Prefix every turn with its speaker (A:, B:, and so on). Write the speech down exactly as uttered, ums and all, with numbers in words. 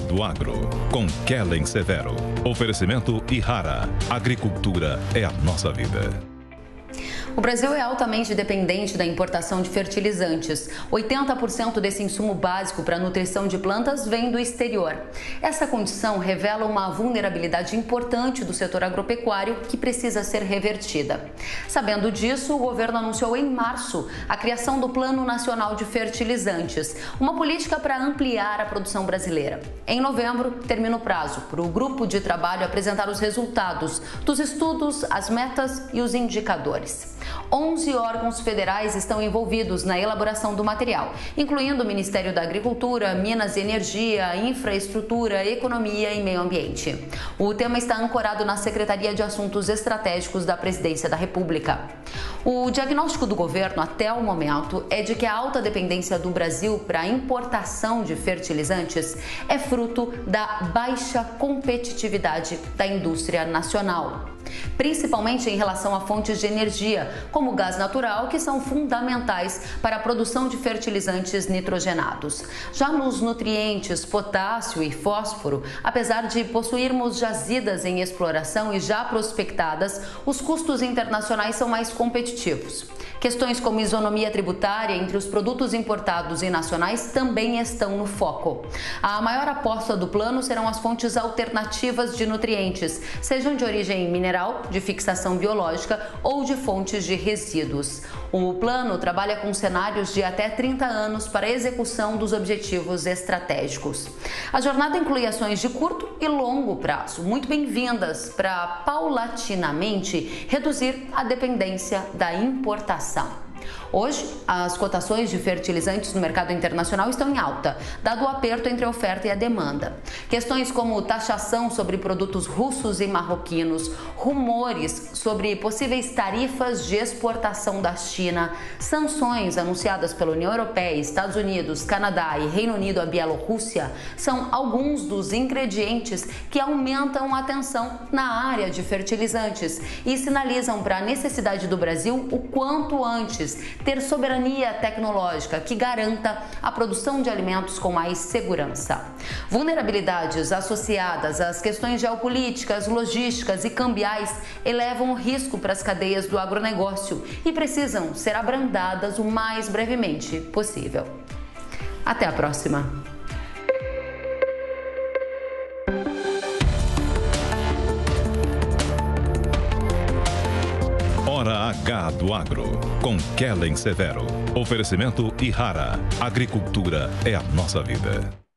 A: do Agro, com Kellen Severo. Oferecimento Ihara. Agricultura é a nossa vida.
B: O Brasil é altamente dependente da importação de fertilizantes. oitenta por cento desse insumo básico para a nutrição de plantas vem do exterior. Essa condição revela uma vulnerabilidade importante do setor agropecuário que precisa ser revertida. Sabendo disso, o governo anunciou em março a criação do Plano Nacional de Fertilizantes, uma política para ampliar a produção brasileira. Em novembro, termina o prazo para o grupo de trabalho apresentar os resultados dos estudos, as metas e os indicadores. onze órgãos federais estão envolvidos na elaboração do material, incluindo o Ministério da Agricultura, Minas e Energia, Infraestrutura, Economia e Meio Ambiente. O tema está ancorado na Secretaria de Assuntos Estratégicos da Presidência da República. O diagnóstico do governo até o momento é de que a alta dependência do Brasil para a importação de fertilizantes é fruto da baixa competitividade da indústria nacional, principalmente em relação a fontes de energia, como o gás natural, que são fundamentais para a produção de fertilizantes nitrogenados. Já nos nutrientes potássio e fósforo, apesar de possuirmos jazidas em exploração e já prospectadas, os custos internacionais são mais competitivos. Questões como isonomia tributária entre os produtos importados e nacionais também estão no foco. A maior aposta do plano serão as fontes alternativas de nutrientes, sejam de origem mineral, de fixação biológica ou de fontes de resíduos. O plano trabalha com cenários de até trinta anos para a execução dos objetivos estratégicos. A jornada inclui ações de curto e longo prazo, muito bem-vindas para paulatinamente reduzir a dependência da importação. Hoje, as cotações de fertilizantes no mercado internacional estão em alta, dado o aperto entre a oferta e a demanda. Questões como taxação sobre produtos russos e marroquinos, rumores sobre possíveis tarifas de exportação da China, sanções anunciadas pela União Europeia, Estados Unidos, Canadá e Reino Unido à Bielorrússia são alguns dos ingredientes que aumentam a tensão na área de fertilizantes e sinalizam para a necessidade do Brasil o quanto antes ter soberania tecnológica que garanta a produção de alimentos com mais segurança. Vulnerabilidades associadas às questões geopolíticas, logísticas e cambiais elevam o risco para as cadeias do agronegócio e precisam ser abrandadas o mais brevemente possível. Até a próxima!
A: Hora H do Agro, com Kellen Severo. Oferecimento Ihara. Agricultura é a nossa vida.